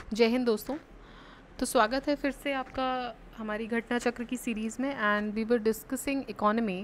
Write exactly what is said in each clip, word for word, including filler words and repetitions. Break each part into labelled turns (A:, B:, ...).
A: जय हिंद दोस्तों। तो स्वागत है फिर से आपका हमारी घटना चक्र की सीरीज़ में। And we were discussing economy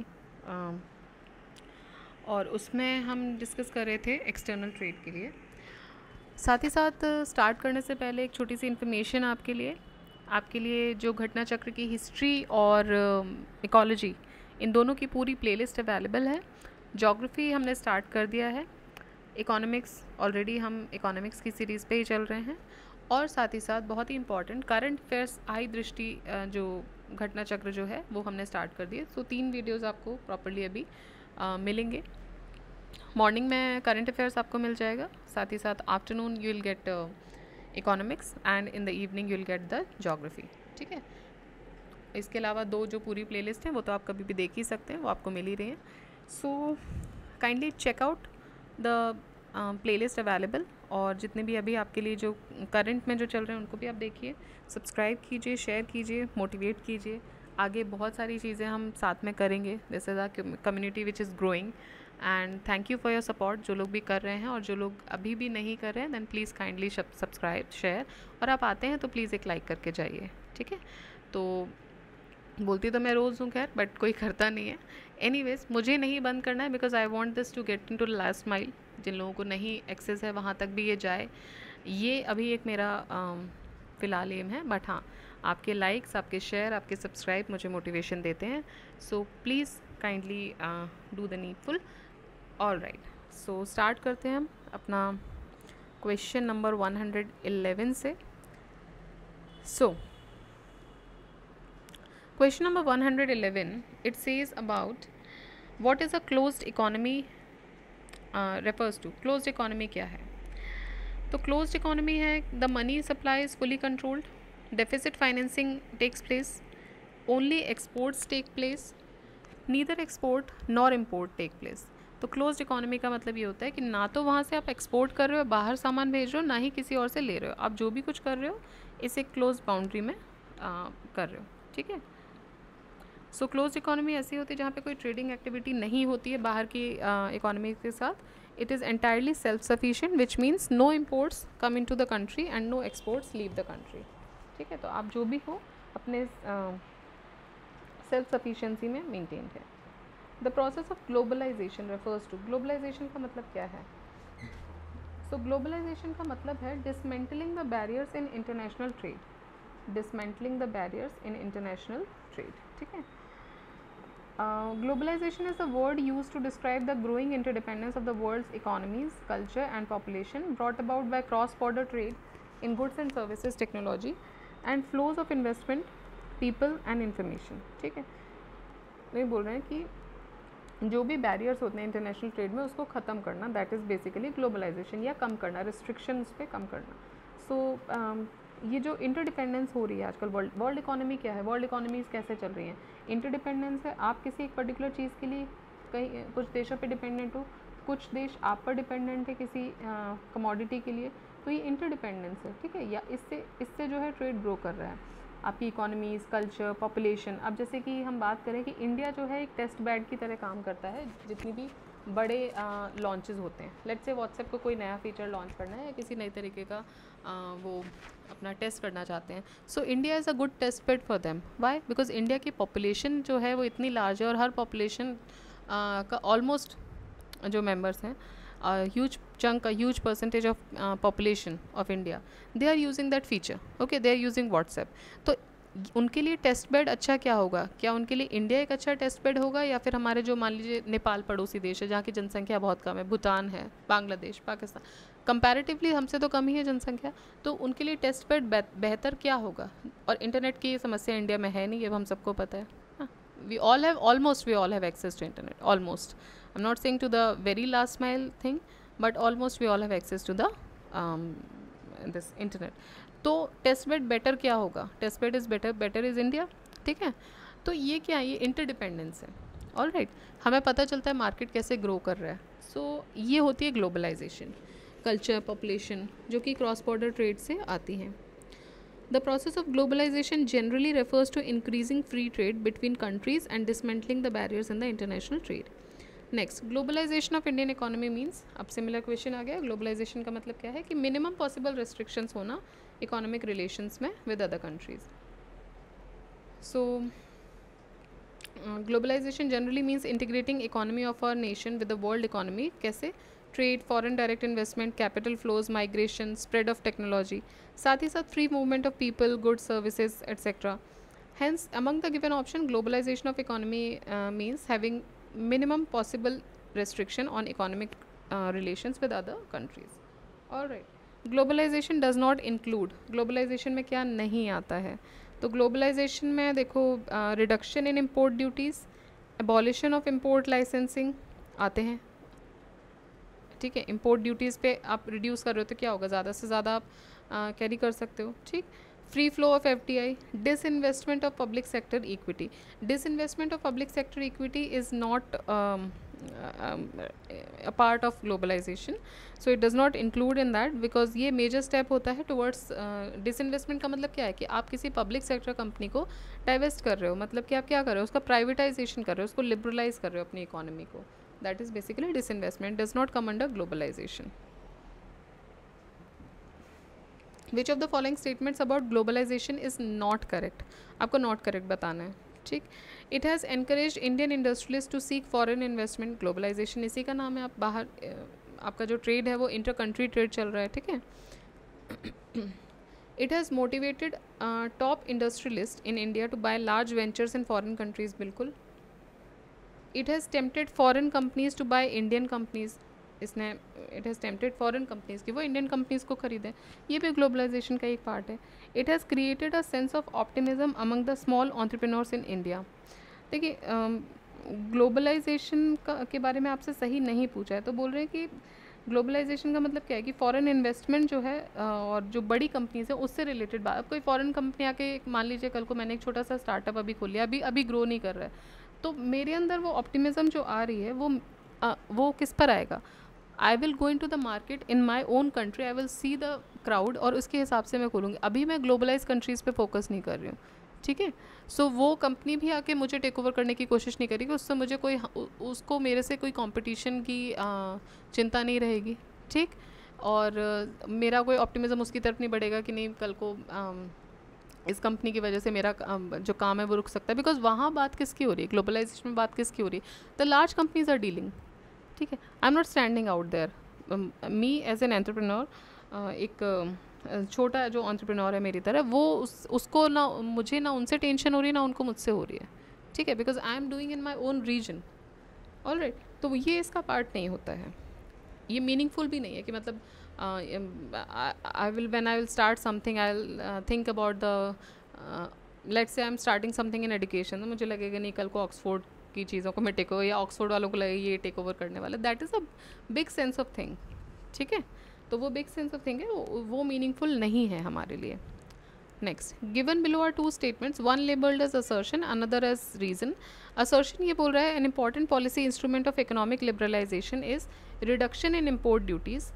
A: और उसमें हम डिस्कस कर रहे थे एक्सटर्नल ट्रेड के लिए। साथ ही साथ स्टार्ट करने से पहले एक छोटी सी इन्फॉर्मेशन आपके लिए आपके लिए जो घटना चक्र की हिस्ट्री और इकोलॉजी इन दोनों की पूरी प्लेलिस्ट अवेलेबल है। ज्योग्राफी हमने स्टार्ट कर दिया है। इकोनॉमिक्स ऑलरेडी हम इकोनॉमिक्स की सीरीज़ पे ही चल रहे हैं। और साथ ही साथ बहुत ही इंपॉर्टेंट करंट अफेयर्स आई दृष्टि जो घटना चक्र जो है वो हमने स्टार्ट कर दिए। सो तीन वीडियोस आपको प्रॉपर्ली अभी आ, मिलेंगे। मॉर्निंग में करंट अफेयर्स आपको मिल जाएगा, साथ ही साथ afternoon you will get economics and in the evening you will get the geography. ठीक है, इसके अलावा दो जो पूरी प्लेलिस्ट हैं वो तो आप कभी भी देख ही सकते हैं, वो आपको मिल ही रही हैं। So kindly check out the playlist available. और जितने भी अभी आपके लिए जो करंट में जो चल रहे हैं उनको भी आप देखिए, सब्सक्राइब कीजिए, शेयर कीजिए, मोटिवेट कीजिए। आगे बहुत सारी चीज़ें हम साथ में करेंगे। This is a community which is growing and thank you for your support. जो लोग भी कर रहे हैं और जो लोग अभी भी नहीं कर रहे हैं then please kindly subscribe, share, और आप आते हैं तो प्लीज़ एक लाइक करके जाइए। ठीक है, तो बोलती तो मैं रोज़ हूँ खैर, बट कोई करता नहीं है। एनीवेज मुझे नहीं बंद करना है because I want this to get into the last mile. जिन लोगों को नहीं एक्सेस है वहाँ तक भी ये जाए, ये अभी एक मेरा फ़िलहाल एम है। बट हाँ, आपके लाइक्स, आपके शेयर, आपके सब्सक्राइब मुझे मोटिवेशन देते हैं। So please kindly do the needful. All right, so start करते हैं हम अपना question number one hundred eleven से। So Question number one hundred eleven, it says about what is a closed economy uh, refers to. Closed economy क्या है? तो closed economy है the money supply is fully controlled, deficit financing takes place, only exports take place, neither export nor import take place. तो closed economy का मतलब ये होता है कि ना तो वहाँ से आप एक्सपोर्ट कर रहे हो, बाहर सामान भेज रहे हो, ना ही किसी और से ले रहे हो। आप जो भी कुछ कर रहे हो इसे क्लोज बाउंड्री में आ, कर रहे हो। ठीक है, सो क्लोज इकोनॉमी ऐसी होती है जहाँ पे कोई ट्रेडिंग एक्टिविटी नहीं होती है बाहर की इकोनॉमी uh, के साथ। It is entirely self sufficient which means no imports come into the country and no exports leave the country. ठीक है, तो आप जो भी हो अपने सेल्फ सफिशिएंसी में मेंटेन है। The process of globalisation refers to, globalisation का मतलब क्या है? सो so, ग्लोबलाइजेशन का मतलब है dismantling the barriers in international trade, dismantling the barriers in international trade. ठीक है, Uh, globalization is a word used to describe the growing interdependence of the world's economies, culture and population brought about by cross-border trade in goods and services, technology and flows of investment, people and information. ठीक है, ये बोल रहे हैं कि जो भी barriers होते हैं इंटरनेशनल ट्रेड में उसको ख़त्म करना, दैट इज़ बेसिकली ग्लोबलाइजेशन, या कम करना, रिस्ट्रिक्शंस पे कम करना। सो so, um, ये जो इंटरडिपेंडेंस हो रही है आजकल, वर्ल्ड वर्ल्ड इकोनॉमी क्या है, वर्ल्ड इकोनॉमीज़ कैसे चल रही हैं? इंटरडिपेंडेंस है, आप किसी एक पर्टिकुलर चीज़ के लिए कहीं कुछ देशों पे डिपेंडेंट हो, कुछ देश आप पर डिपेंडेंट है किसी कमोडिटी के लिए, तो ये इंटरडिपेंडेंस है। ठीक है, या इससे इससे जो है ट्रेड ग्रो कर रहा है, आपकी इकोनॉमीज़, कल्चर, पॉपुलेशन। अब जैसे कि हम बात करें कि इंडिया जो है एक टेस्ट बेड की तरह काम करता है। जितनी भी बड़े लॉन्चेस होते हैं, लेट्स से व्हाट्सएप को कोई नया फीचर लॉन्च करना है या किसी नई तरीके का आ, वो अपना टेस्ट करना चाहते हैं, so India is a good test bed for them. Why? Because India की पॉपुलेशन जो है वो इतनी लार्ज है और हर पॉपुलेशन का ऑलमोस्ट जो मेंबर्स हैं, huge chunk, huge percentage of population of India, they are using that feature. Okay, they are using WhatsApp. तो उनके लिए टेस्ट बेड अच्छा क्या होगा? क्या उनके लिए इंडिया एक अच्छा टेस्ट बेड होगा, या फिर हमारे जो मान लीजिए नेपाल पड़ोसी देश है जहाँ की जनसंख्या बहुत कम है, भूटान है, बांग्लादेश, पाकिस्तान, कंपैरेटिवली हमसे तो कम ही है जनसंख्या, तो उनके लिए टेस्ट बेड बेहतर क्या होगा? और इंटरनेट की समस्या इंडिया में है नहीं, ये हम सबको पता है। We all have almost we all have access to internet, almost. I am not saying to the very last mile thing, but almost we all have access to the this internet. तो test bed better क्या होगा? Test bed is better, better is India. ठीक है, तो ये क्या है? ये इंटरडिपेंडेंस है। ऑल राइट, हमें पता चलता है मार्केट कैसे ग्रो कर रहा है। सो so, ये होती है ग्लोबलाइजेशन, कल्चर, पॉपुलेशन, जो कि क्रॉस बॉर्डर ट्रेड से आती हैं। The process of globalisation generally refers to increasing free trade between countries and dismantling the barriers in the international trade. Next, globalisation of Indian economy means, अब similar question आ गया, globalisation का मतलब क्या है कि मिनिमम पॉसिबल रेस्ट्रिक्शंस होना economic relations में with other countries. So globalisation generally means integrating economy of our nation with the world economy. कैसे? Trade, foreign direct investment, capital flows, migration, spread of technology, साथ ही साथ free movement of people, goods, services etcetera. Hence, among the given option, globalization of economy uh, means having minimum possible restriction on economic uh, relations with other countries. All right. Globalization does not include. Globalization में क्या नहीं आता है? तो globalization में देखो uh, reduction in import duties, abolition of import licensing आते हैं. ठीक है, import duties पे आप reduce कर रहे हो तो क्या होगा, ज़्यादा से ज़्यादा आप कैरी uh, कर सकते हो. ठीक. Free flow of F D I, disinvestment of public sector equity. Disinvestment of public sector equity is not um, um, a part of globalization, so it does not include in that because ये major step होता है towards uh, disinvestment. का मतलब क्या है कि आप किसी public sector company को divest कर रहे हो, मतलब कि आप क्या कर रहे हो, उसका privatization कर रहे हो, उसको liberalize कर रहे हो अपनी economy को. That is basically disinvestment, does not come under globalization. Which of the following statements about globalization is not correct? आपको not correct बताना है. ठीक. It has encouraged Indian industrialists to seek foreign investment. Globalization इसी का नाम है. आप बाहर आपका जो trade है वो inter country trade चल रहा है. ठीक है. It has motivated uh, top industrialists in India to buy large ventures in foreign countries. बिल्कुल. It has tempted foreign companies to buy Indian companies. इसने it has tempted foreign companies की वो Indian companies को खरीदें. ये भी globalisation का एक पार्ट है. It has created a sense of optimism among the small entrepreneurs in India. देखिए ग्लोबलाइजेशन का के बारे में आपसे सही नहीं पूछा है तो बोल रहे हैं कि ग्लोबलाइजेशन का मतलब क्या है कि फॉरेन इन्वेस्टमेंट जो है और जो बड़ी कंपनीज़ है उससे रिलेटेड बात. अब कोई फॉरेन कंपनी आके मान लीजिए कल को मैंने एक छोटा सा स्टार्टअप अभी खोल लिया, अभी अभी ग्रो नहीं कर रहा है, तो मेरे अंदर वो ऑप्टिमिज्म जो आ रही है वो आ, वो किस पर आएगा? I will go into the market in my own country, I will see the crowd और उसके हिसाब से मैं खोलूँगी. अभी मैं ग्लोबलाइज कंट्रीज़ पे फोकस नहीं कर रही हूँ. ठीक है. सो so, वो कंपनी भी आके मुझे टेक ओवर करने की कोशिश नहीं करेगी, उससे मुझे कोई उसको मेरे से कोई कंपटीशन की आ, चिंता नहीं रहेगी. ठीक. और आ, मेरा कोई ऑप्टिमिज्म उसकी तरफ नहीं बढ़ेगा कि नहीं कल को आ, इस कंपनी की वजह से मेरा जो काम है वो रुक सकता है. बिकॉज वहाँ बात किसकी हो रही है, ग्लोबलाइजेशन में बात किसकी हो रही है? The large companies are dealing. ठीक है. I am not standing out there. Me as an entrepreneur, एक छोटा जो एंटरप्रेन्योर है मेरी तरह, वो उस उसको ना मुझे ना उनसे टेंशन हो रही है ना उनको मुझसे हो रही है. ठीक है. Because I am doing in my own region. All right. तो ये इसका पार्ट नहीं होता है. ये मीनिंगफुल भी नहीं है कि मतलब I will when I will start something I will think about the let's say I am starting something in education, तो मुझे लगेगा नहीं कल को ऑक्सफोर्ड की चीज़ों को मैं टेक ओवर या ऑक्सफोर्ड वालों को लगे ये टेक ओवर करने वाला. That is a big sense of thing. ठीक है. तो वो बिग सेंस ऑफ थिंग है, वो, वो मीनिंगफुल नहीं है हमारे लिए. Next, given below are two statements, one labelled as assertion, another as reason. Assertion ये बोल रहा है an important policy instrument of economic liberalisation is reduction in import duties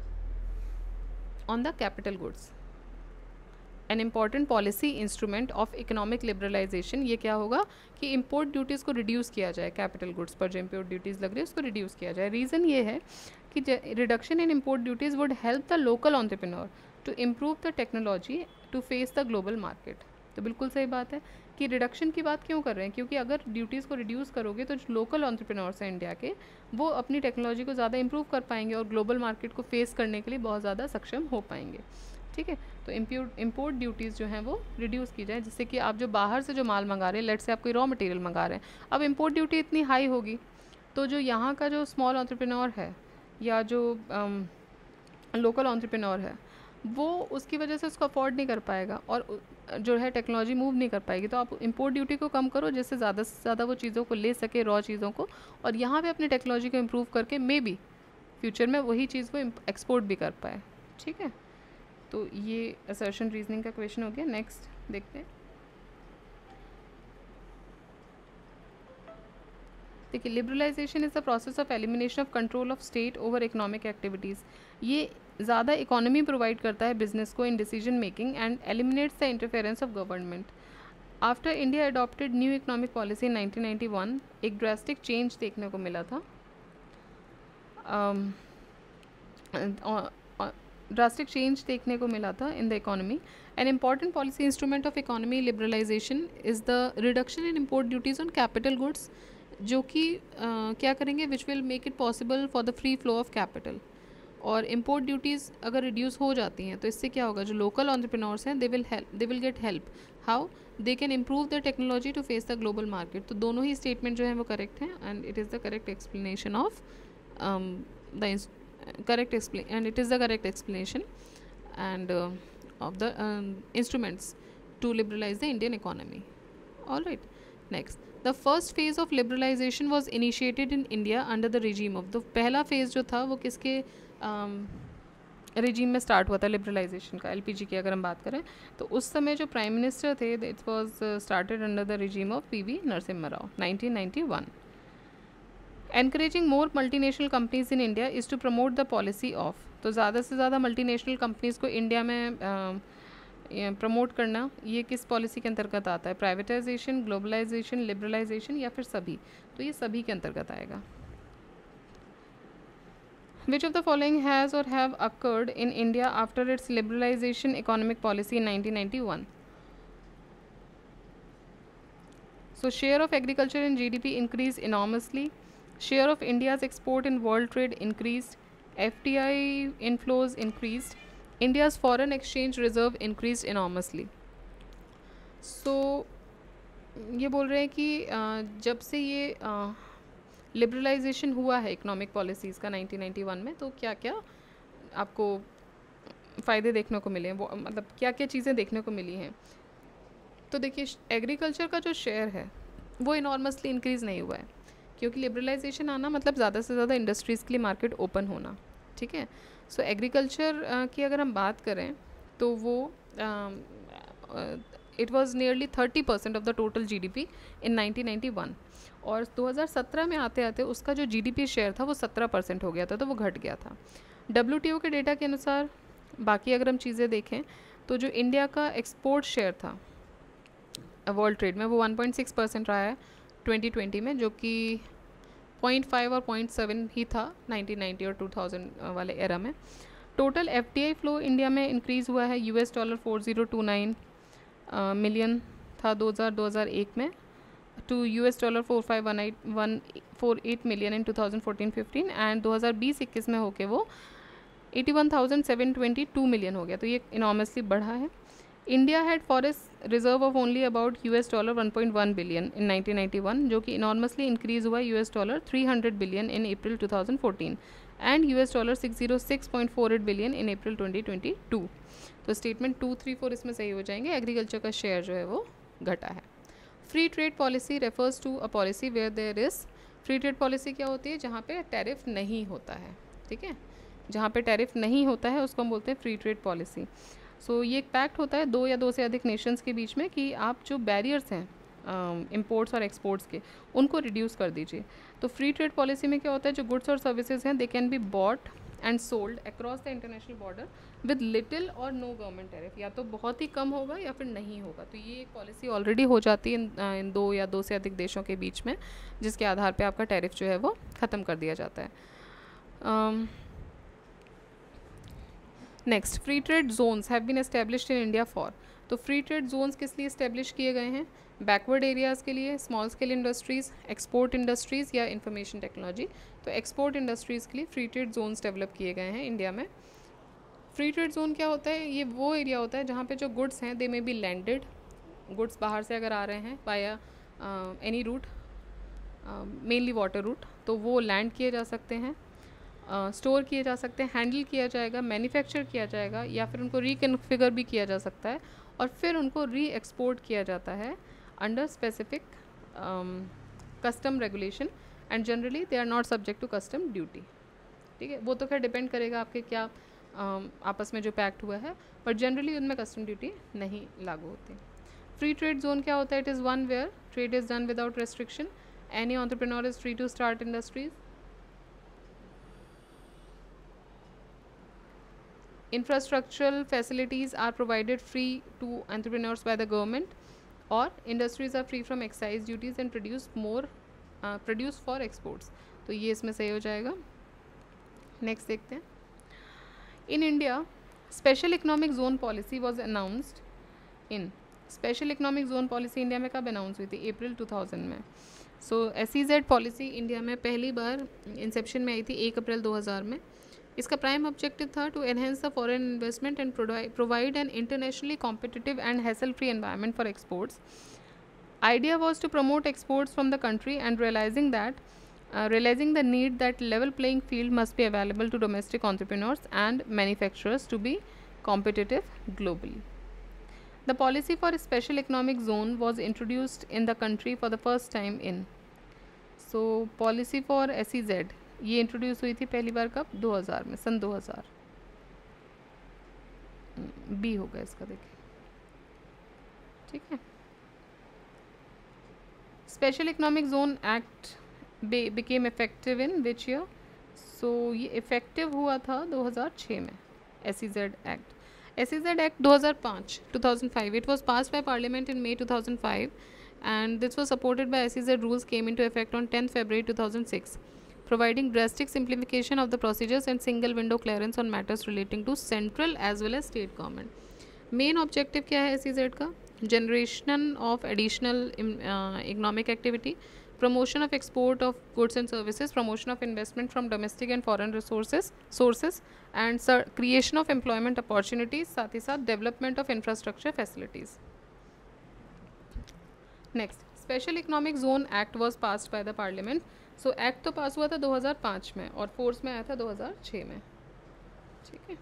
A: on the capital goods. An important policy instrument of economic liberalisation, ये क्या होगा कि import duties को reduce किया जाए, कैपिटल गुड्स पर जो इम्पोर्ट ड्यूटीज़ लग रही है उसको रिड्यूस किया जाए. रीज़न ये है कि reduction in import duties would help the local entrepreneur to improve the technology to face the global market. तो बिल्कुल सही बात है कि रिडक्शन की बात क्यों कर रहे हैं, क्योंकि अगर ड्यूटीज़ को रिड्यूस करोगे तो जो लोकल एंटरप्रेन्योर्स हैं इंडिया के, वो अपनी टेक्नोलॉजी को ज़्यादा इंप्रूव कर पाएंगे और ग्लोबल मार्केट को फेस करने के लिए बहुत ज़्यादा सक्षम हो पाएंगे. ठीक है. तो इम्प्यूट इम्पोर्ट ड्यूटीज़ जो हैं वो रिड्यूस की जाए, जिससे कि आप जो बाहर से जो माल मंगा रहे हैं, लेट से आप कोई रॉ मटेरियल मंगा रहे हैं, अब इम्पोर्ट ड्यूटी इतनी हाई होगी तो जो यहाँ का जो स्मॉल एंटरप्रेन्योर है या जो लोकल एंटरप्रेन्योर है वो उसकी वजह से उसको अफोर्ड नहीं कर पाएगा और जो है टेक्नोलॉजी मूव नहीं कर पाएगी. तो आप इम्पोर्ट ड्यूटी को कम करो जिससे ज़्यादा से ज़्यादा वो चीज़ों को ले सके, रॉ चीज़ों को, और यहाँ पे अपनी टेक्नोलॉजी को इम्प्रूव करके मे बी फ्यूचर में वही चीज़ को एक्सपोर्ट भी कर पाए. ठीक है. तो ये असर्शन रीजनिंग का क्वेश्चन हो गया. नेक्स्ट देखते हैं. देखिए, liberalisation is the process of elimination of control of state over economic activities. ये ज़्यादा इकोनॉमी प्रोवाइड करता है बिजनेस को in decision making and eliminates the interference of government. After India adopted new economic policy in nineteen ninety one, एक drastic change देखने को मिला था. ड्रास्टिक चेंज देखने को मिला था in the economy. An important policy instrument of economy liberalisation is the reduction in import duties on capital goods, जो कि uh, क्या करेंगे, which will make it possible for the free flow of capital. और import duties अगर reduce हो जाती हैं तो इससे क्या होगा, जो लोकल एंटरप्रेन्योर्स हैं they will help they will get help. How they can improve the technology to face the global market. तो दोनों ही स्टेटमेंट जो है वो करेक्ट हैं and it is the correct explanation of the correct explain and it is the correct explanation and uh, of the um, instruments to liberalize the Indian economy. All right, next, the first phase of liberalization was initiated in India under the regime of the पहला phase जो था वो किसके regime में start हुआ था liberalization का, L P G की अगर हम बात करें तो उस समय जो prime minister थे it was uh, started under the regime of P V Narasimha Rao nineteen ninety-one. Encouraging more multinational companies in India is to promote the policy of. तो ज़्यादा से ज़्यादा मल्टीनेशनल कंपनीज़ को इंडिया में promote uh, करना, ये किस policy के अंतर्गत आता है, प्राइवेटाइजेशन, ग्लोबलाइजेशन, लिबरलाइजेशन या फिर सभी, तो ये सभी के अंतर्गत आएगा. Which of the following has or have occurred in India after its liberalization economic policy in nineteen ninety-one? So share of agriculture in G D P increased enormously. Share of India's export in world trade increased. F D I inflows increased. India's foreign exchange reserve increased enormously. So ये बोल रहे हैं कि जब से ये liberalisation हुआ है इकोनॉमिक पॉलिसीज़ का नाइनटीन नाइंटी वन में, तो क्या क्या आपको फ़ायदे देखने को मिले हैं, वो मतलब क्या क्या चीज़ें देखने को मिली हैं. तो देखिए, एग्रीकल्चर का जो शेयर है वो इनॉर्मसली इंक्रीज़ नहीं हुआ है, क्योंकि लिबरलाइजेशन आना मतलब ज़्यादा से ज़्यादा इंडस्ट्रीज़ के लिए मार्केट ओपन होना. ठीक है, सो एग्रीकल्चर की अगर हम बात करें तो वो it was nearly thirty percent of the total GDP in nineteen ninety one, और दो हज़ार सत्रह में आते आते उसका जो जीडीपी शेयर था वो सत्रह परसेंट हो गया था, तो वो घट गया था. डब्ल्यूटीओ के डेटा के अनुसार बाकी अगर हम चीज़ें देखें तो जो इंडिया का एक्सपोर्ट शेयर था वर्ल्ड ट्रेड में वो वन पॉइंट सिक्स परसेंट रहा है ट्वेंटी ट्वेंटी में, जो कि पॉइंट फाइव और पॉइंट सेवन ही था नाइनटीन नाइंटी और टू थाउज़ेंड वाले एरा में. टोटल एफडीआई फ्लो इंडिया में इंक्रीज़ हुआ है, US dollar four zero two nine million था दो हज़ार दो हज़ार एक में, to US dollar four five one eight one four eight million in two thousand fourteen fifteen, and दो हज़ार बीस इक्कीस में होके वो eighty one thousand seven twenty two million हो गया, तो ये इनॉर्मसली बढ़ा है. India had forest reserve of only about US dollar one point one billion in nineteen ninety one, जो कि इनॉर्मसली इंक्रीज़ हुआ US dollar three hundred billion in April two thousand fourteen and US dollar six zero six point four eight billion in April twenty twenty two. तो statement two three four इसमें सही हो जाएंगे. Agriculture का share जो है वो घटा है. Free trade policy refers to a policy where there is. Free trade policy क्या होती है, जहाँ पे टैरिफ नहीं होता है. ठीक है, जहाँ पे टैरिफ नहीं होता है उसको हम बोलते हैं free trade policy. So so, ये एक पैक्ट होता है दो या दो से अधिक नेशंस के बीच में कि आप जो बैरियर्स हैं इंपोर्ट्स uh, और एक्सपोर्ट्स के, उनको रिड्यूस कर दीजिए. तो फ्री ट्रेड पॉलिसी में क्या होता है, जो गुड्स और सर्विसेज हैं they can be bought and sold across the international border with little or no government tariff, या तो बहुत ही कम होगा या फिर नहीं होगा. तो ये एक पॉलिसी ऑलरेडी हो जाती है इन, इन दो या दो से अधिक देशों के बीच में, जिसके आधार पे आपका टैरिफ जो है वो ख़त्म कर दिया जाता है. um, next, free trade zones have been established in India for. तो फ्री ट्रेड जोन्स किस लिए इस्टेब्लिश किए गए हैं, बैकवर्ड एरियाज़ के लिए, small scale industries, export industries या इंफॉर्मेशन टेक्नोलॉजी. तो एक्सपोर्ट इंडस्ट्रीज़ के लिए फ्री ट्रेड जोन्स डेवलप किए गए हैं इंडिया में. फ्री ट्रेड जोन क्या होता है, ये वो एरिया होता है जहाँ पे जो गुड्स हैं they may be landed, goods बाहर से अगर आ रहे हैं via any route, mainly water route, तो वो लैंड किए जा सकते हैं, स्टोर uh, किए जा सकते हैं, हैंडल किया जाएगा, मैन्युफैक्चर किया जाएगा, या फिर उनको रिकन्फिगर भी किया जा सकता है और फिर उनको री एक्सपोर्ट किया जाता है under specific custom regulation and generally they are not subject to custom duty. ठीक है, वो तो खैर डिपेंड करेगा आपके क्या um, आपस में जो पैक्ट हुआ है, बट जनरली उनमें कस्टम ड्यूटी नहीं लागू होती. फ्री ट्रेड जोन क्या होता है, it is one where trade is done without restriction, any entrepreneur is free to start industries. Infrastructural facilities are provided free to entrepreneurs by the government, or industries are free from excise duties and produce more uh, produce for exports. तो ये इसमें सही हो जाएगा. Next देखते हैं. In India special economic zone policy was announced in special economic zone policy India में कब अनाउंस हुई थी? अप्रैल टू थाउजेंड में. So S E Z policy India में पहली बार इंसेप्शन में आई थी एक अप्रैल दो हज़ार में. इसका प्राइम ऑब्जेक्टिव था to enhance the foreign investment and provide an internationally competitive and hassle free environment for exports. Idea was to promote exports from the country and realizing that uh, realizing the need that level playing field must be available to domestic entrepreneurs and manufacturers to be competitive globally. The policy for a special economic zone was introduced in the country for the first time in so policy for S E Z ये introduce हुई थी पहली बार कब? दो हज़ार में, सन दो हज़ार. बी होगा इसका, देखिए. ठीक है. Special economic zone act became effective in which year? So ये इफेक्टिव हुआ था दो हज़ार छह में. S E Z act S E Z act दो हज़ार पाँच two thousand five. It was pass by parliament in May two thousand five and this was supported by S E Z rules came into effect on tenth February two thousand six, providing drastic simplification of the procedures and single window clearance on matters relating to central as well as state government. Main objective क्या है S E Z का? Generation of additional uh, economic activity, promotion of export of goods and services, promotion of investment from domestic and foreign resources sources, and creation of employment opportunities, साथ ही साथ development of infrastructure facilities. Next, Special Economic Zone Act was passed by the Parliament. So Act तो पास हुआ था दो हज़ार पाँच में और फोर्स में आया था दो हज़ार छह में. ठीक है.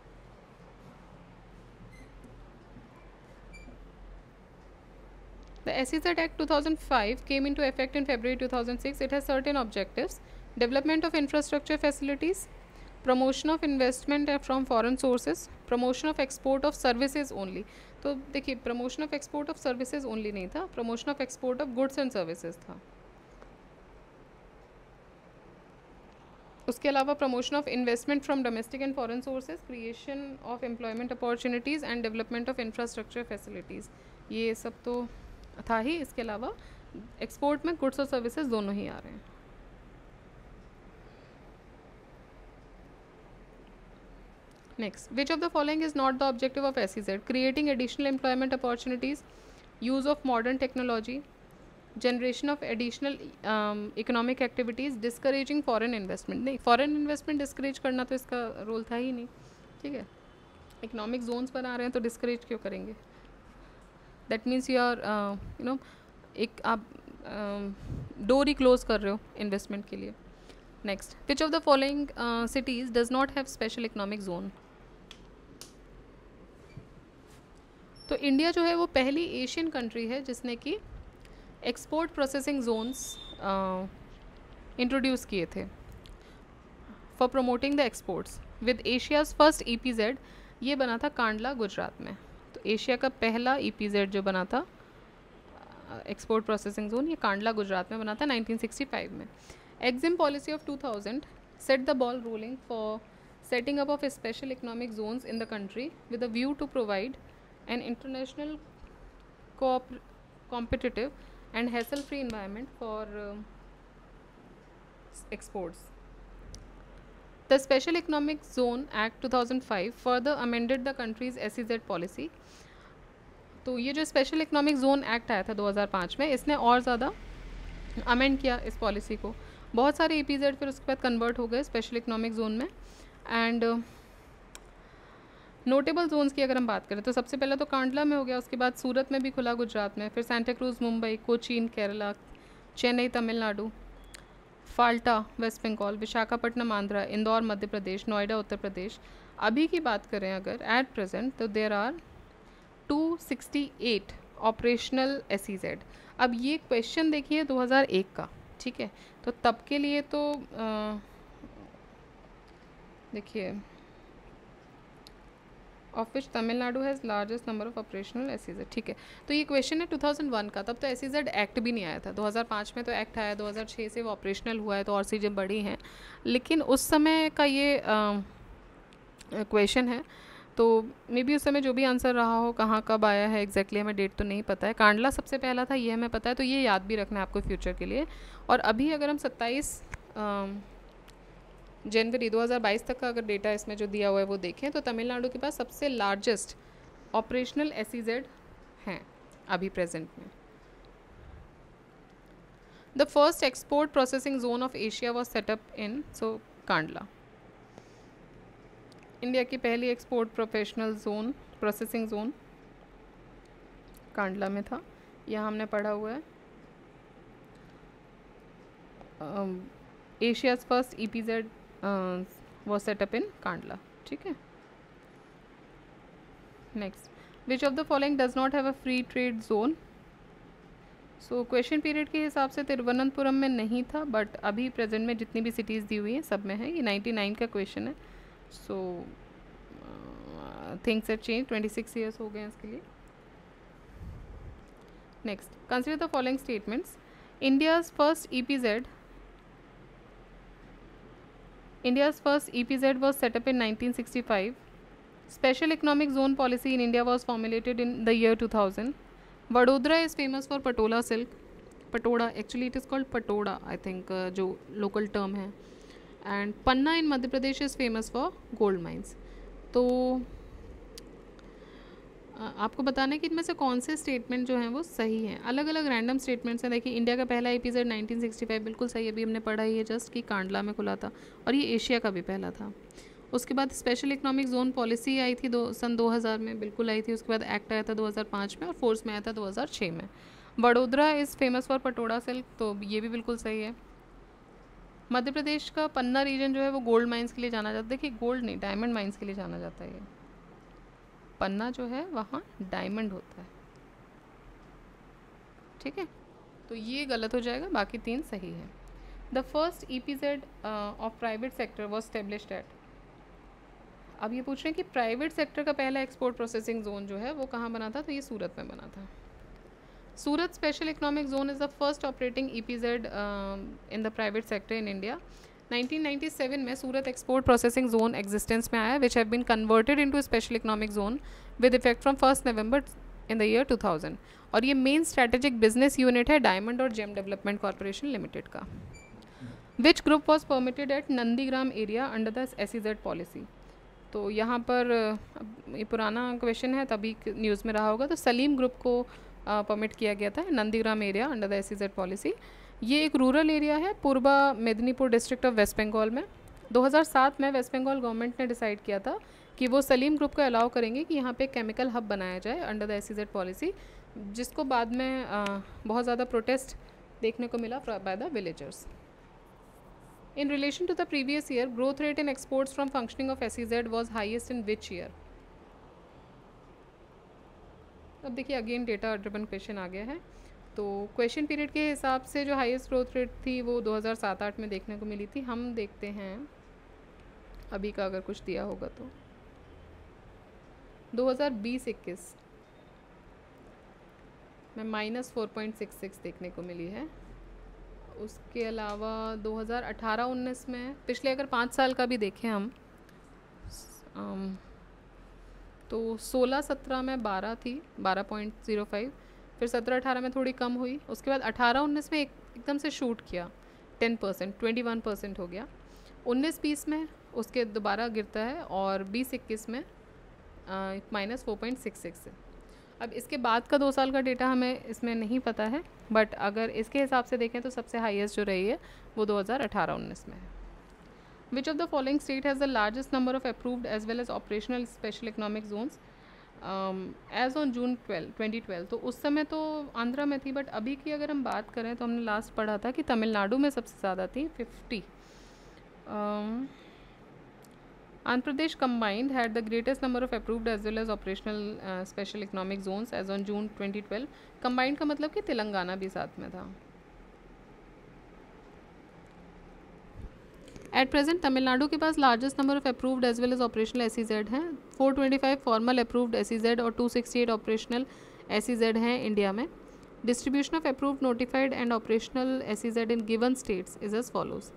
A: The S E Z Act two thousand five came into effect in February two thousand six. It has certain objectives: development of infrastructure facilities, promotion of investment from foreign sources, promotion of export of services only. तो देखिए, promotion of export of services only नहीं था, promotion of export of goods and services था. उसके अलावा promotion of investment from domestic and foreign sources, creation of employment opportunities and development of infrastructure facilities. ये सब तो था ही. इसके अलावा एक्सपोर्ट में गुड्स और सर्विसेज दोनों ही आ रहे हैं. Next, which of the following is not the objective of S E Z? Creating additional employment opportunities, use of modern technology, generation of additional economic activities, discouraging foreign investment. नहीं, foreign investment discourage करना तो इसका role था ही नहीं. ठीक है. Economic zones पर आ रहे हैं तो डिस्करेज क्यों करेंगे? That means you are you know एक आप डोर ही क्लोज कर रहे हो इन्वेस्टमेंट के लिए. Next, which of the following cities does not have special economic zone? तो इंडिया जो है वो पहली एशियन कंट्री है जिसने कि एक्सपोर्ट प्रोसेसिंग जोन्स इंट्रोड्यूस किए थे for promoting the exports. With Asia's first E P Z, ये बना था कांडला गुजरात में. तो एशिया का पहला ई पी जेड जो बना था एक्सपोर्ट प्रोसेसिंग जोन, ये कांडला गुजरात में बना था नाइनटीन सिक्सटी फाइव में. EXIM policy of two thousand set the ball rolling for setting up of special economic zones in the country with a view to provide an international competitive and hassle-free environment for uh, exports. The Special Economic Zone Act two thousand five further amended the country's S E Z policy. तो ये जो special economic zone act आया था दो हज़ार पाँच में, इसने और ज़्यादा अमेंड किया इस पॉलिसी को. बहुत सारे ई पी जेड फिर उसके बाद कन्वर्ट हो गए स्पेशल इकोनॉमिक जोन में. एंड नोटेबल जोन्स की अगर हम बात करें तो सबसे पहले तो कांडला में हो गया, उसके बाद सूरत में भी खुला गुजरात में, फिर सांता क्रूज मुंबई, कोचीन केरला, चेन्नई तमिलनाडु, फाल्टा वेस्ट बंगाल, विशाखापट्टनम आंध्रा, इंदौर मध्य प्रदेश, नोएडा उत्तर प्रदेश. अभी की बात करें अगर एट प्रेजेंट तो there are two sixty eight operational S E Z. अब ये क्वेश्चन देखिए दो हज़ार एक का. ठीक है. तो तब के लिए तो देखिए of which Tamil Nadu has largest number of operational S E Z. ठीक है. तो ये क्वेश्चन है टू थाउजेंड वन का. तब तो एस ई जेड एक्ट भी नहीं आया था. दो हज़ार पाँच में तो एक्ट आया, दो हज़ार छह से वो ऑपरेशनल हुआ है, तो और चीज़ें बड़ी हैं. लेकिन उस समय का ये क्वेश्चन है, तो मे बी उस समय जो भी आंसर रहा हो, कहाँ कब आया है एग्जैक्टली हमें डेट तो नहीं पता है. कांडला सबसे पहला था, ये हमें पता है. तो ये याद भी रखना है आपको फ्यूचर के लिए. और अभी अगर हम सत्ताईस जनवरी दो हज़ार बाईस तक का अगर डेटा इसमें जो दिया हुआ है वो देखें तो तमिलनाडु के पास सबसे लार्जेस्ट ऑपरेशनल एसईजेड हैं अभी प्रेजेंट में. The first export processing zone of Asia was set up in so Kandla. India की पहली export professional zone processing zone Kandla में था. यहाँ हमने पढ़ा हुआ है Asia's first EPZ was set up in Kandla. ठीक है. Next, which of the following does not have a free trade zone. So question period के हिसाब से तिरुवनंतपुरम में नहीं था, बट अभी प्रेजेंट में जितनी भी सिटीज़ दी हुई हैं सब में है. ये नाइन्टी नाइन का क्वेश्चन है. So things have change. Twenty six years हो गए हैं इसके लिए. Next, consider the following statements. India's first EPZ India's first E P Z was set up in nineteen sixty-five. Special economic zone policy in India was formulated in the year two thousand. Vadodara is famous for patola silk. Patoda, actually it is called patoda, I think, uh, जो local term है. And Panna in Madhya Pradesh is famous for gold mines. तो आपको बताना है कि इनमें से कौन से स्टेटमेंट जो हैं वो सही हैं. अलग अलग रैंडम स्टेटमेंट्स हैं. देखिए, इंडिया का पहला ईपीजेड नाइनटीन सिक्सटी फाइव बिल्कुल सही है, अभी हमने पढ़ा ही है जस्ट कि कांडला में खुला था, और ये एशिया का भी पहला था. उसके बाद स्पेशल इकोनॉमिक जोन पॉलिसी आई थी दो सन दो हज़ार में, बिल्कुल आई थी. उसके बाद एक्ट आया था दो हज़ार पाँच में और फोर्स में आया था दो हज़ार छः में. Vadodara is famous for Patola silk, तो ये भी बिल्कुल सही है. मध्य प्रदेश का पन्ना रीजन जो है वो गोल्ड माइंस के लिए जाना जाता है. देखिए, गोल्ड नहीं, डायमंड माइंस के लिए जाना जाता है. ये पन्ना जो है वहाँ डायमंड होता है. ठीक है, तो ये गलत हो जाएगा, बाकी तीन सही है. The first EPZ of private sector was established at. अब ये पूछ रहे हैं कि प्राइवेट सेक्टर का पहला एक्सपोर्ट प्रोसेसिंग जोन जो है वो कहाँ बना था, तो ये सूरत में बना था. Surat special economic zone is the first operating EPZ in the private sector in India. Nineteen ninety seven में Surat export processing zone existence में आया, which have been converted into special economic zone with effect from first November in the year two thousand. और ये main strategic business unit है diamond और gem development corporation limited का. Which group was permitted at Nandigram area under the SEZ policy. तो यहाँ पर ये पुराना क्वेश्चन है, तभी न्यूज़ में रहा होगा. तो सलीम ग्रुप को परमिट uh, किया गया था Nandigram area under the SEZ policy. ये एक रूरल एरिया है पूर्वा मेदिनीपुर डिस्ट्रिक्ट ऑफ वेस्ट बंगाल में. दो हज़ार सात में वेस्ट बंगाल गवर्नमेंट ने डिसाइड किया था कि वो सलीम ग्रुप को अलाउ करेंगे कि यहाँ पे केमिकल हब बनाया जाए अंडर द एसईजेड पॉलिसी, जिसको बाद में आ, बहुत ज़्यादा प्रोटेस्ट देखने को मिला by the villagers. In relation to the previous year, growth rate in exports from functioning of SEZ was highest in which year. अब देखिए, अगेन डेटा ड्रिवन क्वेश्चन आ गया है. तो क्वेश्चन पीरियड के हिसाब से जो हाईएस्ट ग्रोथ रेट थी वो दो हज़ार सात आठ में देखने को मिली थी. हम देखते हैं अभी का अगर कुछ दिया होगा तो दो हज़ार बीस इक्कीस में minus four point six six देखने को मिली है. उसके अलावा दो हज़ार अठारह उन्नीस में, पिछले अगर पाँच साल का भी देखें हम, आम, तो सोलह सत्रह में बारह थी, बारह पॉइंट ज़ीरो फाइव. फिर सत्रह अठारह में थोड़ी कम हुई. उसके बाद अठारह उन्नीस में एक एकदम से शूट किया, ten percent twenty one percent हो गया. उन्नीस बीस में उसके दोबारा गिरता है, और बीस इक्कीस में minus four point six six है. अब इसके बाद का दो साल का डेटा हमें इसमें नहीं पता है, बट अगर इसके हिसाब से देखें तो सबसे हाईएस्ट जो रही है वो दो हज़ार अठारह उन्नीस में है. Which of the following state has the largest number of approved as well as operational special economic zones as on June twelve twenty twelve. तो उस समय तो आंध्रा में थी, बट अभी की अगर हम बात करें तो हमने लास्ट पढ़ा था कि तमिलनाडु में सबसे ज़्यादा थी, fifty. Andhra Pradesh combined had the greatest number of approved as well as operational uh, special economic zones as on June twenty twelve. combined का मतलब कि तेलंगाना भी साथ में था. At present तमिलनाडु के पास largest number of approved as well as operational S E Z हैं. four twenty-five formal approved S E Z और two sixty-eight operational S E Z हैं इंडिया में. Distribution of approved notified and operational S E Z in given states is as follows.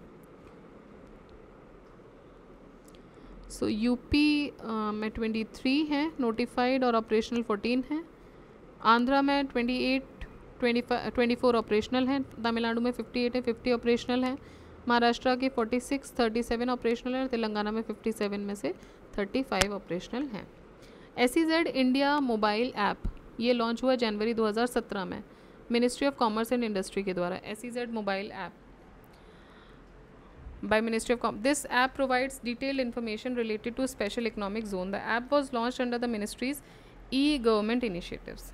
A: So UP में twenty three हैं notified और operational fourteen हैं. आंध्रा में twenty eight twenty four operational हैं. तमिलनाडु में fifty eight है, फिफ्टी ऑपरेशनल हैं. महाराष्ट्र की forty six, thirty seven operational है और तेलंगाना में फिफ्टी सेवन में से थर्टी फाइव ऑपरेशनल हैं। S E Z India mobile app ये लॉन्च हुआ जनवरी दो हज़ार सत्रह में ministry of commerce and industry के द्वारा। S E Z mobile app by Ministry of Com. This app provides detailed information related to special economic zone. The app was launched under the ministry's e-government initiatives.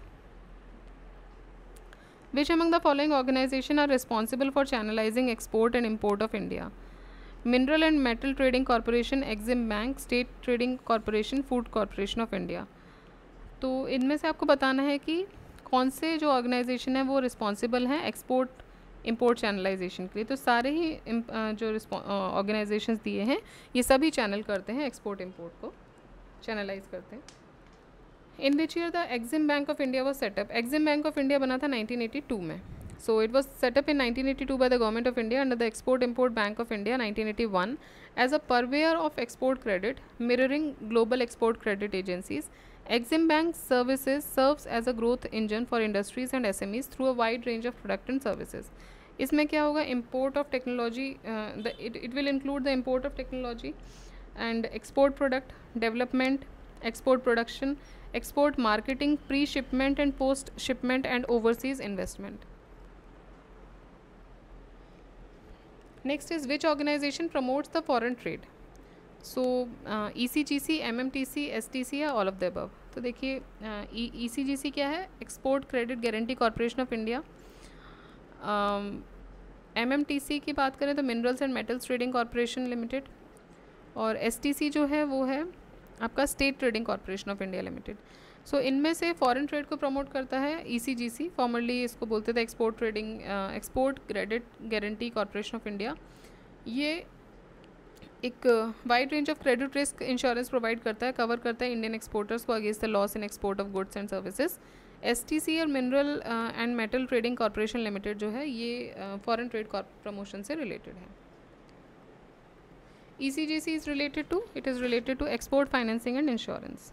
A: Which among the following organizations are responsible for channelizing export and import of India? Mineral and Metal Trading Corporation, Exim Bank, State Trading Corporation, Food Corporation of India. तो इनमें से आपको बताना है कि कौन से जो ऑर्गेनाइजेशन है वो रिस्पॉन्सिबल हैं एक्सपोर्ट इंपोर्ट चैनलाइजेशन के लिए। तो सारे ही जो ऑर्गेनाइजेशंस दिए हैं ये सभी चैनल करते हैं, एक्सपोर्ट इंपोर्ट को चैनलाइज करते हैं। In which year the EXIM bank of India was set up? EXIM bank of India बना था नाइनटीन एटी टू में। So it was set up in nineteen eighty two by the government of India under the export import bank of India nineteen eighty one as a purveyor of export credit mirroring global export credit agencies. Exim Bank Services serves as a growth engine for industries and S M Es through a wide range of product and services. इसमें क्या होगा? Import of technology, uh, the, it, it will include the import of technology and export product development, export production, export marketing, pre-shipment and post-shipment and overseas investment. Next is which organization promotes the foreign trade? So E C G C, M M T C, S T C या all of the above? तो देखिए ई C G C क्या है? Export credit guarantee corporation of India. M M T C की बात करें तो minerals and metals trading corporation limited, और एस टी सी जो है वो है आपका state trading corporation of India limited. So इनमें से फॉरेन ट्रेड को प्रमोट करता है ई सी जी सी, फॉर्मरली इसको बोलते थे export trading export credit guarantee corporation of India. ये एक wide range of credit risk insurance provide करता है, कवर करता है इंडियन एक्सपोर्टर्स को against the loss in export of goods and services. S T C और mineral and metal trading corporation limited जो है ये फॉरेन ट्रेड प्रमोशन से रिलेटेड है। E C G C is related to it is related to export financing and insurance,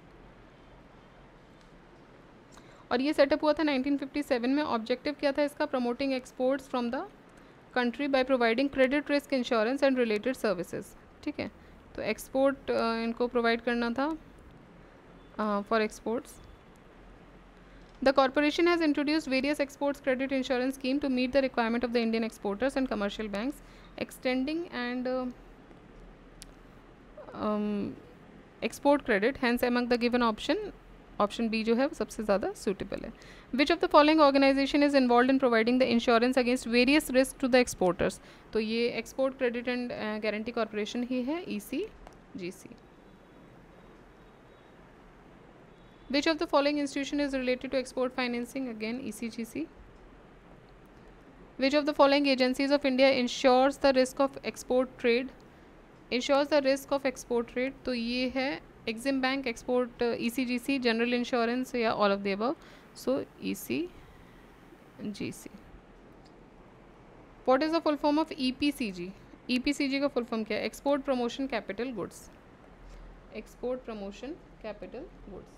A: और ये setup हुआ था नाइनटीन फिफ्टी सेवन में। ऑब्जेक्टिव क्या था इसका? Promoting exports from the country by providing credit risk insurance and related services. ठीक है, तो एक्सपोर्ट इनको प्रोवाइड करना था for exports. The corporation has introduced various exports credit insurance scheme to meet the requirement of the Indian exporters and commercial banks extending and export credit, hence among the given option option B जो है वो सबसे ज़्यादा suitable है। Which of the following organization is involve in providing the insurance against various risk to the exporters? तो ये export credit and guarantee corporation ही है, E C G C. Which of the following institution is related to export financing? Again E C G C. Which of the following agencies of India insures the risk of export trade? Insures the risk of export trade, तो ये है EXIM bank, export, E C G C, general insurance या all of the above? So E C G C. What is the full form of E P C G? E P C G का full form क्या है? Export promotion capital goods, export promotion capital goods.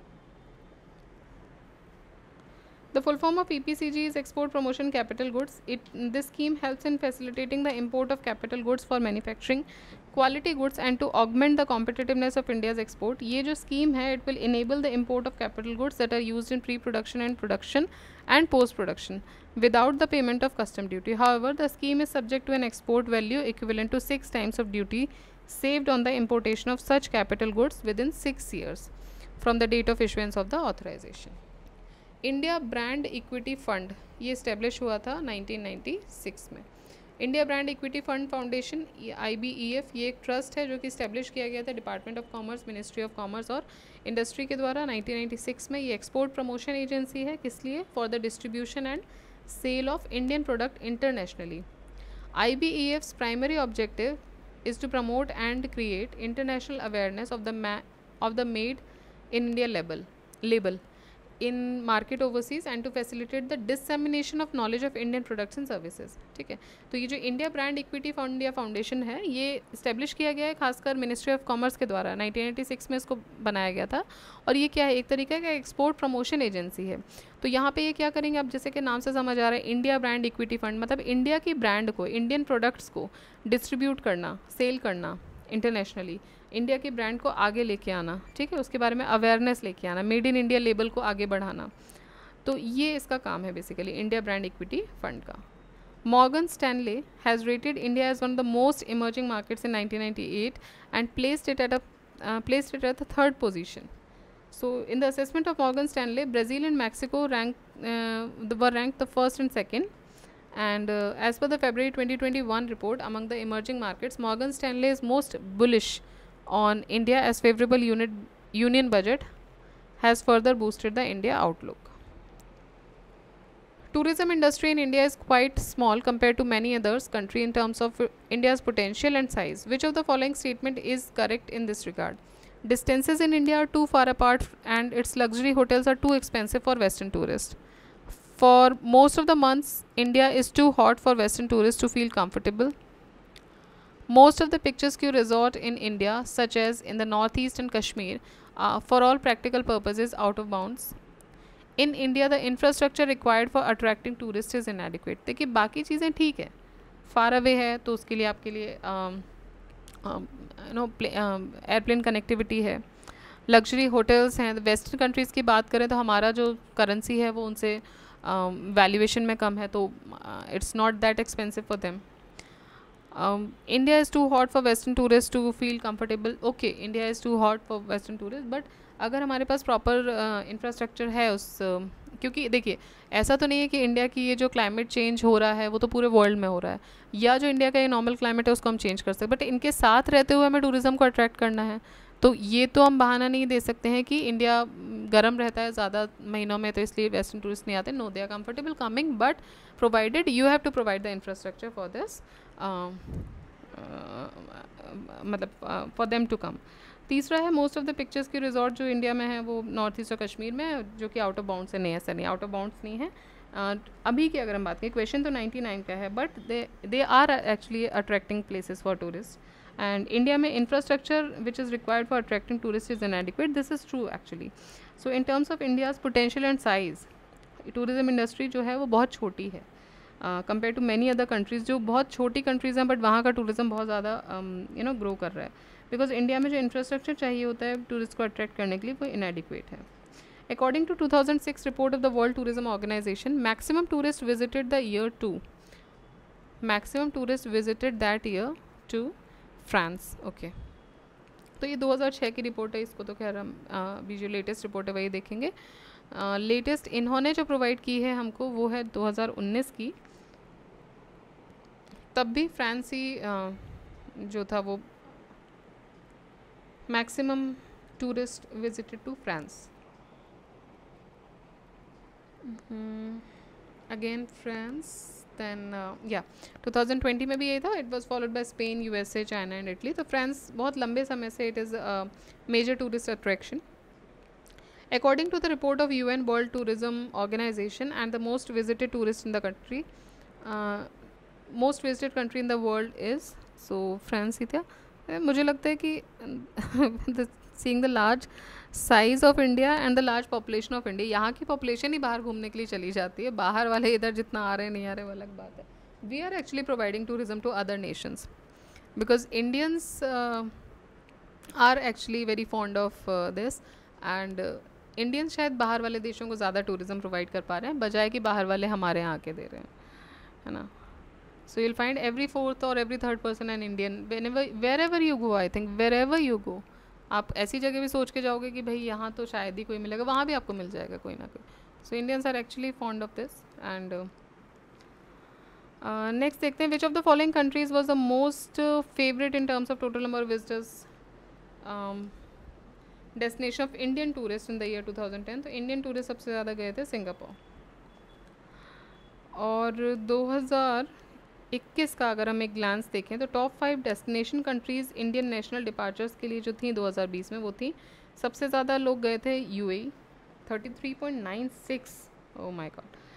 A: The full form of E P C G is Export Promotion Capital Goods. It this scheme helps in facilitating the import of capital goods for manufacturing quality goods and to augment the competitiveness of India's export. ये जो scheme है, it will enable the import of capital goods that are used in pre-production and production and post-production without the payment of custom duty. However, the scheme is subject to an export value equivalent to six times of duty saved on the importation of such capital goods within six years from the date of issuance of the authorization. India brand equity fund ये establish हुआ था nineteen ninety six में। India brand equity fund foundation I B E F ये एक trust है जो कि establish किया गया था department of commerce, ministry of commerce और इंडस्ट्री के द्वारा नाइनटीन नाइंटी सिक्स में। ये एक्सपोर्ट प्रमोशन एजेंसी है, किस लिए? For the distribution and sale of Indian product internationally. I B E F's primary objective is to promote and create international awareness of the of the made in India label label in market overseas and to facilitate the dissemination of knowledge of Indian products and services. ठीक है, तो ये जो India brand equity fund या foundation है, ये establish किया गया है खासकर मिनिस्ट्री ऑफ कॉमर्स के द्वारा। नाइनटीन एटी सिक्स में इसको बनाया गया था, और ये क्या है, एक तरीके का एक्सपोर्ट प्रमोशन एजेंसी है। तो यहाँ पे ये क्या करेंगे, अब जैसे कि नाम से समझ आ रहा है, इंडिया ब्रांड इक्विटी फंड, मतलब इंडिया की ब्रांड को, इंडियन प्रोडक्ट्स को डिस्ट्रीब्यूट करना, सेल करना इंटरनेशनली, इंडिया की ब्रांड को आगे लेके आना। ठीक है, उसके बारे में अवेयरनेस लेके आना, मेड इन इंडिया लेबल को आगे बढ़ाना। तो ये इसका काम है basically India brand equity fund का। Morgan Stanley has rated India as one of the most emerging markets in nineteen ninety eight and placed it at a placed it at the third position. So in the assessment of Morgan Stanley, Brazil and Mexico ranked, uh, were ranked the first and second. And uh, as per the February twenty twenty-one report, among the emerging markets, Morgan Stanley is most bullish on India as favorable unit union budget has further boosted the India outlook. Tourism industry in India is quite small compared to many others country in terms of India's potential and size. Which of the following statement is correct in this regard? Distances in India are too far apart and its luxury hotels are too expensive for Western tourists. For most of the months, India is too hot for Western tourists to feel comfortable. Most of the picturesque resort in India, such as in the northeast and Kashmir, are for all practical purposes out of bounds. In India, the infrastructure required for attracting tourists is inadequate. देखिए बाकी चीज़ें ठीक है, far away है तो उसके लिए आपके लिए um, you know airplane connectivity है, लग्जरी होटल्स हैं। वेस्टर्न कंट्रीज़ की बात करें तो हमारा जो करेंसी है वो उनसे वैल्यूएशन uh, में कम है, तो it's not that expensive for them. India is too hot for western tourist to feel comfortable. Okay, India is too hot for western tourist, but अगर हमारे पास प्रॉपर इंफ्रास्ट्रक्चर है उस uh, क्योंकि देखिए ऐसा तो नहीं है कि इंडिया की ये जो क्लाइमेट चेंज हो रहा है वो तो पूरे वर्ल्ड में हो रहा है, या जो इंडिया का ये नॉर्मल क्लाइमेट है उसको हम चेंज कर सकते हैं, बट इनके साथ रहते हुए हमें टूरिज़्म को अट्रैक्ट करना है। तो ये तो हम बहाना नहीं दे सकते हैं कि इंडिया गर्म रहता है ज़्यादा महीनों में तो इसलिए वेस्टर्न टूरिस्ट नहीं आते। No, they are comfortable coming, but provided you have to provide the infrastructure for this, मतलब फॉर देम टू कम। तीसरा है मोस्ट ऑफ द पिक्चर्स की रिजॉर्ट जो इंडिया में है वो नॉर्थ ईस्ट और कश्मीर में है, जो कि आउट ऑफ बाउंड्स है। नहीं, ऐसा नहीं, आउट ऑफ बाउंड्स नहीं है। uh, अभी की अगर हम बात करें, क्वेश्चन तो नाइन्टी नाइन का है, but they they are actually attracting places for tourist. And India में infrastructure which is required for attracting tourist is inadequate, this is true actually. So in terms of India's potential and size, tourism industry जो है वो बहुत छोटी है compare to many other countries, जो बहुत छोटी कंट्रीज़ हैं बट वहाँ का टूरिज़म बहुत ज़्यादा यू नो ग्रो कर रहा है, बिकॉज इंडिया में जो इंफ्रास्ट्रक्चर चाहिए होता है टूरिस्ट को अट्रैक्ट करने के लिए वो इनएडिक्वेट है। According to two thousand six report of the world tourism organization, maximum tourist visited the year to maximum tourist visited that year to France. Okay, तो ये दो हज़ार छह की रिपोर्ट है, इसको तो खैर हम अभी जो लेटेस्ट रिपोर्ट है वही देखेंगे। लेटेस्ट uh, इन्होंने जो प्रोवाइड की है हमको वो है दो हज़ार उन्नीस की, तब भी फ्रांस ही uh, जो था वो maximum tourist visited to France. mm-hmm. Again France, then uh, yeah twenty twenty में भी यही था, it was followed by Spain, U S A, China and Italy. तो France बहुत लंबे समय से it is a major tourist attraction. According to the report of U N World Tourism Organization and the most visited tourist in the country, uh, most visited country in the world is, so France ही था। मुझे लगता है कि seeing the large size of India and the large population of India, यहाँ की population ही बाहर घूमने के लिए चली जाती है, बाहर वाले इधर जितना आ रहे हैं नहीं आ रहे वो अलग बात है। We are actually providing tourism to other nations because Indians are actually very fond of this, and Indians शायद बाहर वाले देशों को ज़्यादा टूरिज्म प्रोवाइड कर पा रहे हैं बजाय कि बाहर वाले हमारे यहाँ आके दे रहे हैं, है ना। So you'll find every fourth or every third person an Indian whenever wherever you go, I think wherever you go, आप ऐसी जगह भी सोच के जाओगे कि भाई यहाँ तो शायद ही कोई मिलेगा, वहाँ भी आपको मिल जाएगा कोई ना कोई। So Indians are actually fond of this. And uh, uh, next देखते हैं, which of the following countries was the most uh, favorite in terms of total number of visitors um, destination of Indian tourists in the year two thousand ten? तो Indian tourists सबसे ज़्यादा गए थे Singapore. और दो हज़ार इक्कीस का अगर हम एक ग्लांस देखें तो top five destination countries Indian national departures के लिए जो थी दो हज़ार बीस में वो थी, सबसे ज़्यादा लोग गए थे UAE, thirty three point nine six, oh my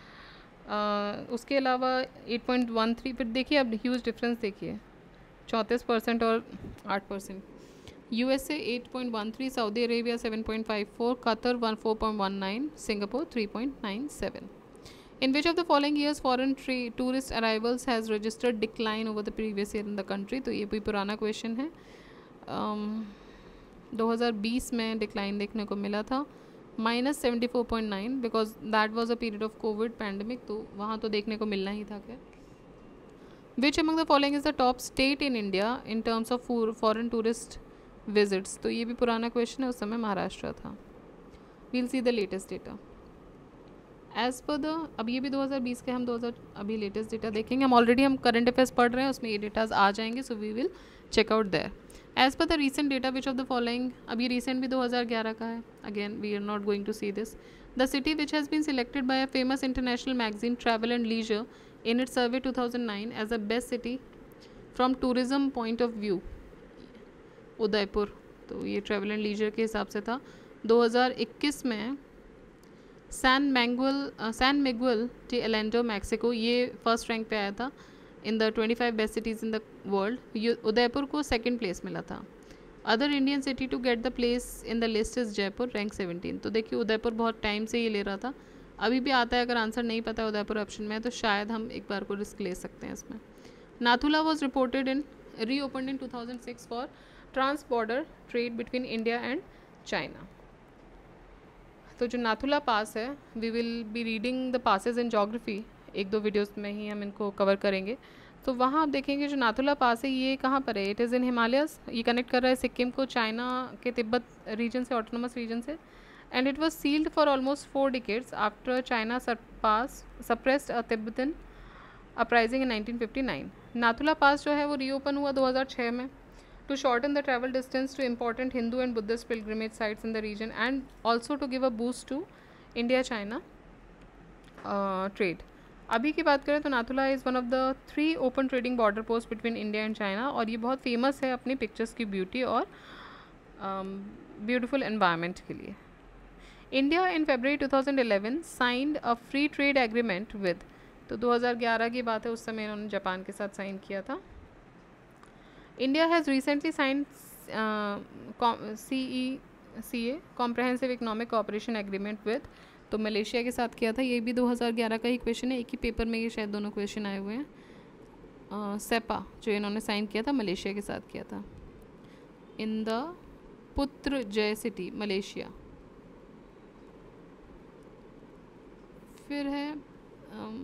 A: god. उसके अलावा एट पॉइंट वन थ्री, फिर देखिए अब ह्यूज डिफरेंस देखिए, चौंतीस परसेंट और आठ परसेंट। USA eight point one three, Saudi Arabia seven point five four, Qatar one four point one nine, Singapore three point nine seven. In which of the following years foreign tourist arrivals has registered decline over the previous year in the country? तो ये भी पुराना question है। um, दो हज़ार बीस में decline देखने को मिला था minus seventy four point nine, because that was a period of covid pandemic, तो वहाँ तो देखने को मिलना ही था। क्या विच among the following is the top state in India in terms of foreign tourist visits? तो ये भी पुराना क्वेश्चन है, उस समय महाराष्ट्र था। We'll see the latest data as per the, अब ये भी दो हज़ार बीस के, हम दो हज़ार अभी लेटेस्ट डेटा देखेंगे। हम ऑलरेडी हम करंट अफेयर्स पढ़ रहे हैं, उसमें ये डेटाज आ जाएंगे, so we will check out there. As per the recent data which of the following, अब ये रीसेंट भी दो हज़ार ग्यारह का है, again we are not going to see this. The city which has been selected by a famous international magazine travel and leisure in its survey two thousand nine as a best city from tourism point of view, Udaipur. तो ये travel and leisure के हिसाब से था। दो हज़ार इक्कीस में San Manguel San Miguel de Allende Mexico, ये फर्स्ट रैंक पे आया था in the twenty five best cities in the world. Udaipur को सेकंड प्लेस मिला था। Other Indian city to get the place in the list is Jaipur, rank seventeen. तो देखिए उदयपुर बहुत टाइम से ये ले रहा था, अभी भी आता है। अगर आंसर नहीं पता है उदयपुर ऑप्शन में है तो शायद हम एक बार को रिस्क ले सकते हैं इसमें। Nathula was reported in reopen in two thousand six for trans border trade between India and China. तो जो नाथुला पास है, we will be reading the passages in geography, एक दो वीडियोस में ही हम इनको कवर करेंगे। तो वहाँ आप देखेंगे जो नाथुला पास है ये कहाँ पर है, इट इज़ इन हिमालयस। ये कनेक्ट कर रहा है सिक्किम को चाइना के तिब्बत रीजन से, ऑटोनोमस रीजन से। And it was sealed for almost four decades after China surpass suppressed a Tibetan uprising in nineteen fifty nine. Nathula pass जो है वो रीओपन हुआ दो हज़ार छह में to shorten the travel distance to important Hindu and Buddhist pilgrimage sites in the region and also to give a boost to India-China uh, trade. अभी की बात करें तो Nathula is one of the three open trading border post between India and China, और ये बहुत famous है अपनी पिक्चर्स की ब्यूटी और ब्यूटीफुल um, एनवायरनमेंट के लिए। India in February two thousand eleven signed a free trade agreement with, तो दो हज़ार ग्यारह की बात है, उस समय इन्होंने जापान के साथ साइन किया था। India has recently signed uh, C E C A Comprehensive Economic Cooperation Agreement with, तो मलेशिया के साथ किया था। ये भी दो हज़ार ग्यारह का ही क्वेश्चन है, एक ही पेपर में ये शायद दोनों क्वेश्चन आए हुए हैं। सेपा जो इन्होंने साइन किया था मलेशिया के साथ किया था इन द पुत्र जय सिटी, मलेशिया। फिर है um,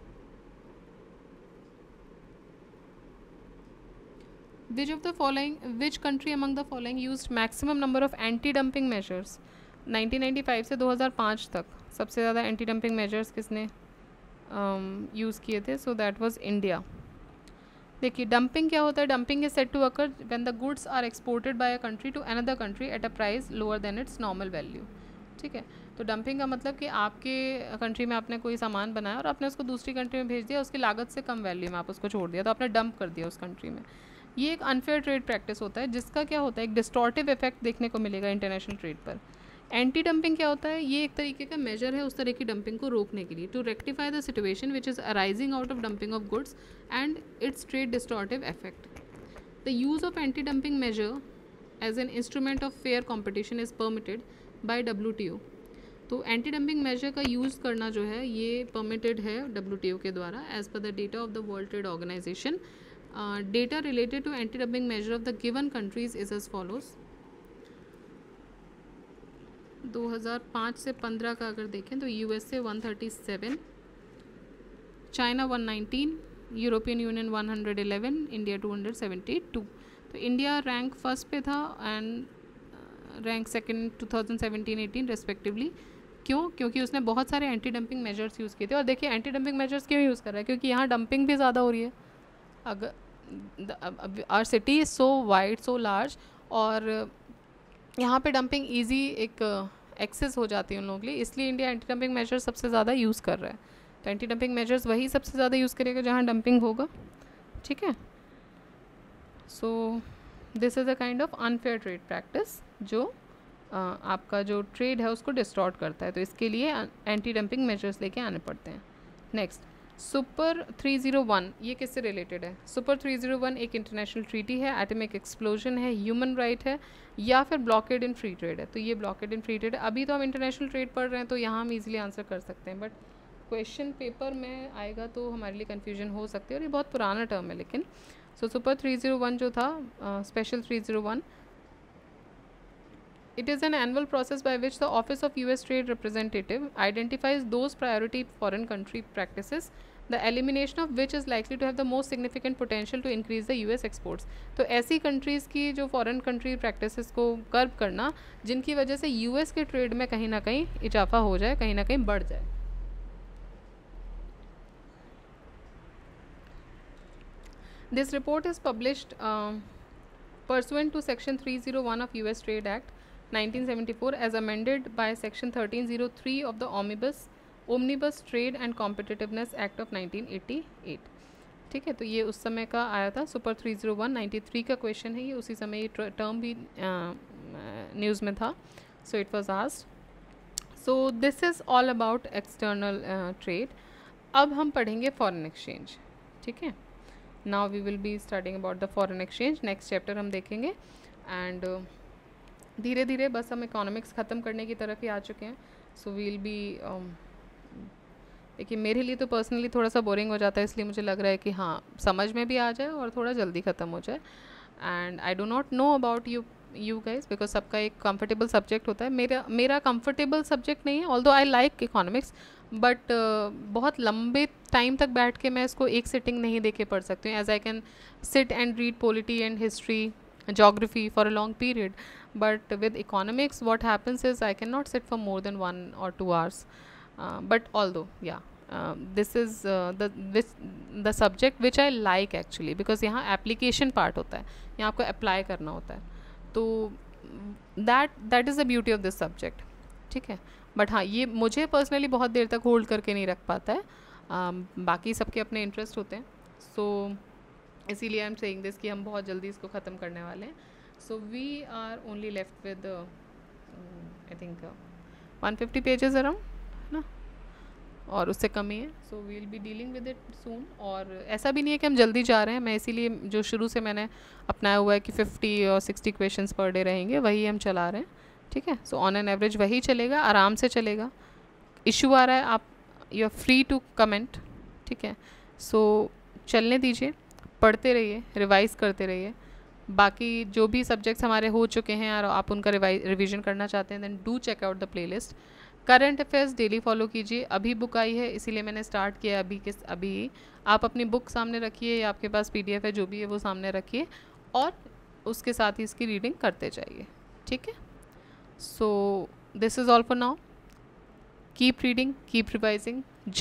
A: Which of the following, which country among the following used maximum number of anti-dumping measures? Nineteen ninety five से दो हज़ार पाँच तक सबसे ज़्यादा एंटी डंपिंग मेजर्स किसने यूज़ um, किए थे? So that was India. देखिए डंपिंग क्या होता है? Dumping is said to occur when the goods are exported by a country to another country at a price lower than its normal value. ठीक है, तो dumping का मतलब कि आपके कंट्री में आपने कोई सामान बनाया और आपने उसको दूसरी कंट्री में भेज दिया, उसकी लागत से कम वैल्यू में आप उसको छोड़ दिया, तो आपने डंप कर दिया उस कंट्री में। ये एक अनफेयर ट्रेड प्रैक्टिस होता है जिसका क्या होता है, एक डिस्टॉर्टिव इफेक्ट देखने को मिलेगा इंटरनेशनल ट्रेड पर। एंटी डंपिंग क्या होता है? ये एक तरीके का मेजर है उस तरह की डंपिंग को रोकने के लिए, to rectify the situation which is arising out of dumping of goods and its trade distortive effect. The use of anti dumping measure as an instrument of fair competition is permitted by W T O. तो anti dumping measure का use करना जो है ये permitted है W T ओ के द्वारा as per the data of the world trade organization. Data related to anti dumping measure of the given countries is as follows. दो हज़ार पाँच से पंद्रह का अगर देखें तो USA one thirty seven, China one nineteen, European Union one hundred eleven, India two hundred seventy two. तो इंडिया रैंक फर्स्ट पे था and rank second two thousand seventeen eighteen respectively. क्यों? क्योंकि उसने बहुत सारे एंटी डंपिंग मेजर्स यूज़ किए थे। और देखिए एंटी डंपिंग मेजर्स क्यों यूज़ कर रहा है? क्योंकि यहाँ डंपिंग भी ज़्यादा हो रही है। अगर our city is so wide so large और यहाँ पे डंपिंग ईजी एक एक्सेस हो जाती है उन लोगों के लिए, इसलिए इंडिया एंटी डंपिंग मेजर्स सबसे ज़्यादा यूज़ कर रहा है। तो एंटी डंपिंग मेजर्स वही सबसे ज़्यादा यूज़ करेगा जहाँ डंपिंग होगा। ठीक है, so this is a kind of unfair trade practice जो आपका जो ट्रेड है उसको डिस्टॉर्ट करता है, तो इसके लिए एंटी डंपिंग मेजर्स लेके आने पड़ते हैं। Next, super three zero one, ये किससे रिलेटेड है? सुपर थ्री ज़ीरो वन एक इंटरनेशनल ट्रीटी है, एटॉमिक एक्सप्लोजन है, ह्यूमन राइट है, या फिर ब्लॉकेड इन फ्री ट्रेड है? तो ये ब्लॉकेड इन फ्री ट्रेड है। अभी तो हम इंटरनेशनल ट्रेड पढ़ रहे हैं तो यहाँ हम इजीली आंसर कर सकते हैं, बट क्वेश्चन पेपर में आएगा तो हमारे लिए कन्फ्यूजन हो सकती है, और ये बहुत पुराना टर्म है लेकिन। So super three zero one जो था, special three zero one, it is an annual process by which the Office of U S Trade Representative identifies those priority foreign country practices, the elimination of which is likely to have the most significant potential to increase the U S exports. तो ऐसी countries की जो foreign country practices को कर्ब करना जिनकी वजह से U S के ट्रेड में कहीं ना कहीं इजाफा हो जाए, कहीं ना कहीं बढ़ जाए। This report is published uh, pursuant to Section three oh one of U S Trade Act nineteen seventy-four as amended by Section thirteen oh three of the Omnibus Omnibus Trade and Competitiveness Act of nineteen eighty-eight। ठीक है, तो ये उस समय का आया था। Super three zero one ninety three का क्वेश्चन है ये, उसी समय ये टर्म भी न्यूज़ में था। So it was asked. So this is all about external trade. अब हम पढ़ेंगे फॉरेन एक्सचेंज। ठीक है, now we will be studying about the foreign exchange. Next chapter हम देखेंगे, एंड धीरे धीरे बस हम इकोनॉमिक्स ख़त्म करने की तरफ ही आ चुके हैं। सो वील बी, देखिए मेरे लिए तो पर्सनली थोड़ा सा बोरिंग हो जाता है, इसलिए मुझे लग रहा है कि हाँ समझ में भी आ जाए और थोड़ा जल्दी ख़त्म हो जाए। And I do not know about you you guys, because सबका एक कंफर्टेबल सब्जेक्ट होता है। मेरा मेरा कंफर्टेबल सब्जेक्ट नहीं है, although I like economics, but बहुत लंबे टाइम तक बैठ के मैं इसको एक सिटिंग नहीं दे के पढ़ सकती हूँ। As I can sit and read polity and history, geography for a long period, but with economics what happens is I cannot sit for more than one or two hours, uh, but although yeah uh, this is uh, the this the subject which I like actually, because यहाँ application part होता है, यहाँ आपको apply करना होता है, तो that that is the beauty of this subject। ठीक है, but हाँ ये मुझे personally बहुत देर तक hold करके नहीं रख पाता है, um, बाकी सबके अपने interest होते हैं। so इसीलिए आई एम सेइंग दिस कि हम बहुत जल्दी इसको ख़त्म करने वाले हैं। So we are only left with I think one fifty pages around, है ना, और उससे कम ही है। So we will be dealing with it soon. और ऐसा भी नहीं है कि हम जल्दी जा रहे हैं, मैं इसीलिए जो शुरू से मैंने अपनाया हुआ है कि फिफ्टी और सिक्सटी क्वेश्चंस पर डे रहेंगे, वही हम चला रहे हैं। ठीक है, सो ऑन एन एवरेज वही चलेगा, आराम से चलेगा। इशू आ रहा है, आप you are free to comment. ठीक है, सो चलने दीजिए, पढ़ते रहिए, रिवाइज़ करते रहिए। बाकी जो भी सब्जेक्ट्स हमारे हो चुके हैं और आप उनका रिवाइज रिवीजन करना चाहते हैं, then do check out the playlist. Current affairs daily follow कीजिए। अभी बुक आई है इसीलिए मैंने स्टार्ट किया अभी किस अभी आप अपनी बुक सामने रखिए या आपके पास पीडीएफ है, जो भी है वो सामने रखिए और उसके साथ ही इसकी रीडिंग करते जाइए। ठीक है, so this is all for now. Keep reading, keep revising.